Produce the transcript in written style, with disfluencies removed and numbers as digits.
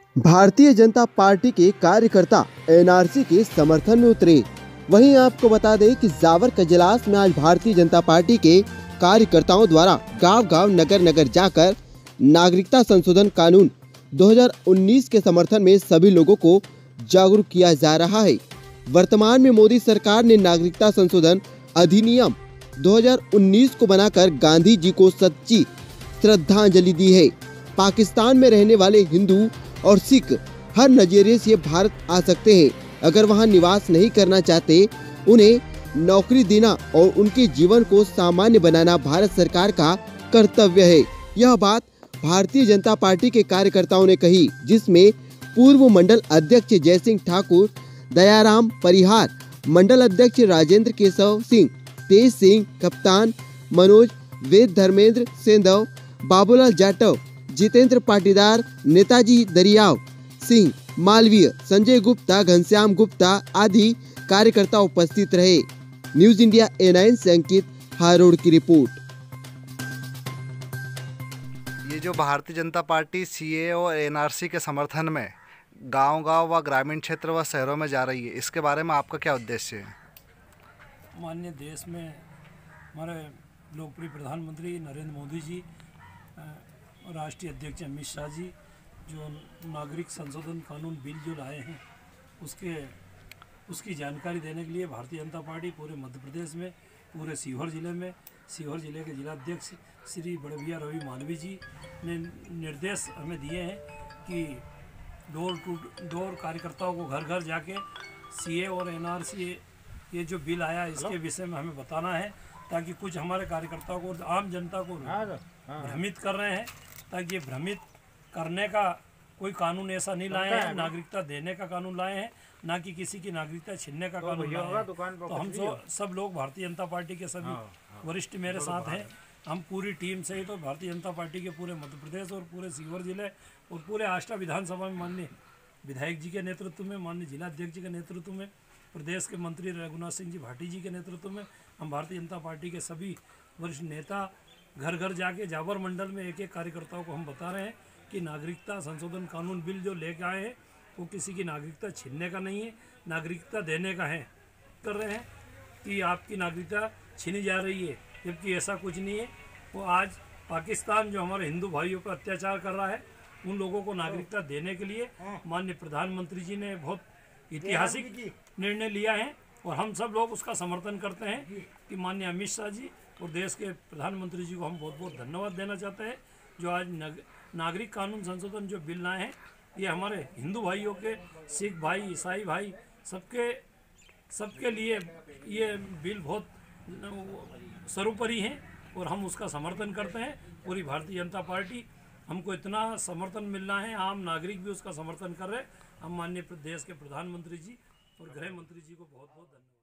Bharatiya Janata party के कार्यकर्ता NRC के समर्थन में उतरे। वहीं आपको बता दें कि जावर कजलास में आज भारतीय जनता पार्टी के कार्यकर्ताओं द्वारा गांव-गांव, नगर-नगर जाकर नागरिकता संशोधन कानून 2019 के समर्थन में सभी लोगों को जागरूक किया जा रहा है। वर्तमान में मोदी सरकार ने नागरिकता संशोधन अधिनियम 2019 को बनाकर गांधी जी को सच्ची श्रद्धांजलि दी है। पाकिस्तान में रहने वाले हिंदू और सिख हर नजरिए से भारत आ सकते हैं। अगर वहां निवास नहीं करना चाहते, उन्हें नौकरी देना और उनके जीवन को सामान्य बनाना भारत सरकार का कर्तव्य है। यह बात भारतीय जनता पार्टी के कार्यकर्ताओं ने कही, जिसमें पूर्व मंडल अध्यक्ष जयसिंह ठाकुर, दयाराम परिहार, मंडल अध्यक्ष राजेंद्र केशव सिंह, तेज सिंह, कप्तान मनोज, वेद धर्मेंद्र सेंधव, बाबूलाल जाटव, जितेंद्र पाटीदार, नेताजी दरियाव सिंह, मालवीय, संजय गुप्ता, घनश्याम गुप्ता आदि कार्यकर्ता उपस्थित रहे। न्यूज इंडिया A9 से अंकित हारोड़ की रिपोर्ट। ये जो भारतीय जनता पार्टी CAA और NRC के समर्थन में गांव-गांव व ग्रामीण क्षेत्र व शहरों में जा रही है, इसके बारे में आपका क्या उद्देश्य है? माननीय देश में हमारे लोकप्रिय प्रधानमंत्री नरेंद्र मोदी जी, राष्ट्रीय अध्यक्ष अमित शाह जी जो नागरिक संशोधन कानून बिल जो लाए हैं उसकी जानकारी देने के लिए भारतीय जनता पार्टी पूरे मध्य प्रदेश में, पूरे सीहोर जिले के जिलाध्यक्ष श्री बड़े भैया रवि मालवी जी ने निर्देश हमें दिए हैं कि डोर टू डोर कार्यकर्ताओं को घर घर जाके CAA और NRC ये जो बिल आया इसके विषय में हमें बताना है, ताकि कुछ हमारे कार्यकर्ताओं को, आम जनता को भ्रमित कर रहे हैं, ताकि ये भ्रमित करने का कोई कानून ऐसा नहीं लाए हैं, नागरिकता देने का कानून लाए हैं, ना कि किसी की नागरिकता छीनने का कानून लाए हैं। तो हम सब लोग भारतीय जनता पार्टी के सभी वरिष्ठ मेरे साथ हैं। हम पूरी टीम से ही तो भारतीय जनता पार्टी के पूरे मध्य प्रदेश और पूरे सीहोर जिले और पूरे आष्टा विधानसभा में माननीय विधायक जी के नेतृत्व में, माननीय जिलाध्यक्ष जी के नेतृत्व में, प्रदेश के मंत्री रघुनाथ सिंह जी भाटी जी के नेतृत्व में हम भारतीय जनता पार्टी के सभी वरिष्ठ नेता घर घर जाके जावर मंडल में एक एक कार्यकर्ताओं को हम बता रहे हैं कि नागरिकता संशोधन कानून बिल जो लेके आए हैं वो किसी की नागरिकता छीनने का नहीं है, नागरिकता देने का है। कर रहे हैं कि आपकी नागरिकता छीनी जा रही है, जबकि ऐसा कुछ नहीं है। वो आज पाकिस्तान जो हमारे हिंदू भाइयों पर अत्याचार कर रहा है, उन लोगों को नागरिकता देने के लिए माननीय प्रधानमंत्री जी ने बहुत ऐतिहासिक निर्णय लिया है और हम सब लोग उसका समर्थन करते हैं कि माननीय अमित शाह जी और देश के प्रधानमंत्री जी को हम बहुत बहुत धन्यवाद देना चाहते हैं, जो आज नागरिक कानून संशोधन जो बिल लाए हैं, ये हमारे हिंदू भाइयों के, सिख भाई, ईसाई भाई, सबके लिए ये बिल बहुत सर्वोपरि हैं और हम उसका समर्थन करते हैं। पूरी भारतीय जनता पार्टी, हमको इतना समर्थन मिल रहा है, आम नागरिक भी उसका समर्थन कर रहे हैं। हम माननीय देश के प्रधानमंत्री जी और गृह मंत्री जी को बहुत बहुत धन्यवाद।